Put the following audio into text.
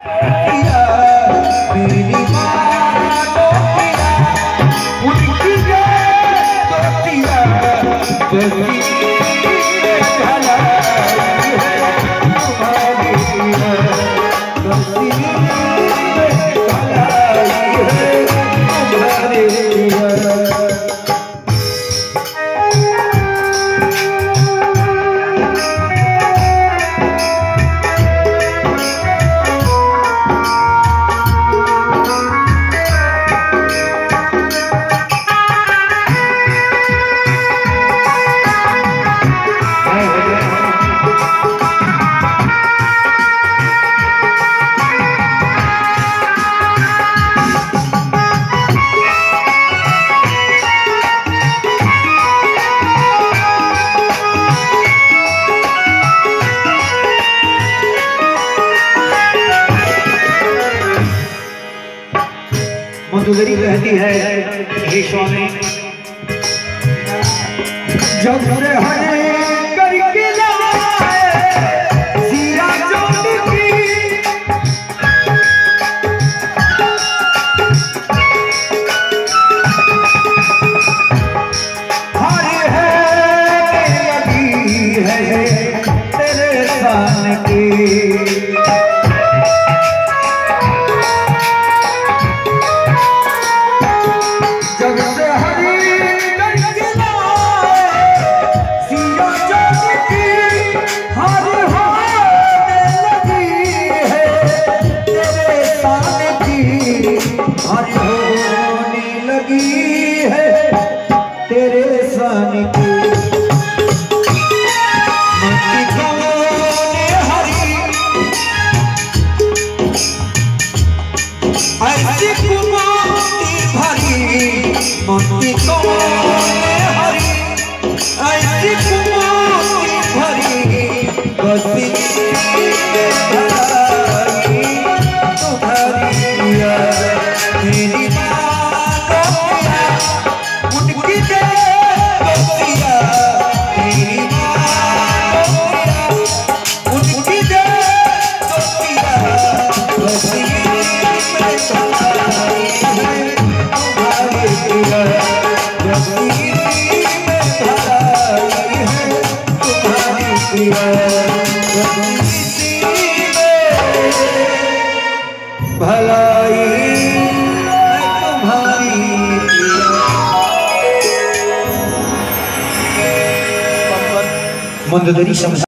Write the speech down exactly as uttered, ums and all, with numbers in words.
मंदोदरी कहती है, हे स्वामी जब से हरे करके लाए सिया चोट की हरे है लगी है तेरे सान की मोती कोने हरी ऐसी कुमोती भरी बसी तुम्हारी मेरी माँ उनकी दे बसिया मेरी माँ उनकी दे बसिया बसी भलाई तुम्हारी मंदोदरी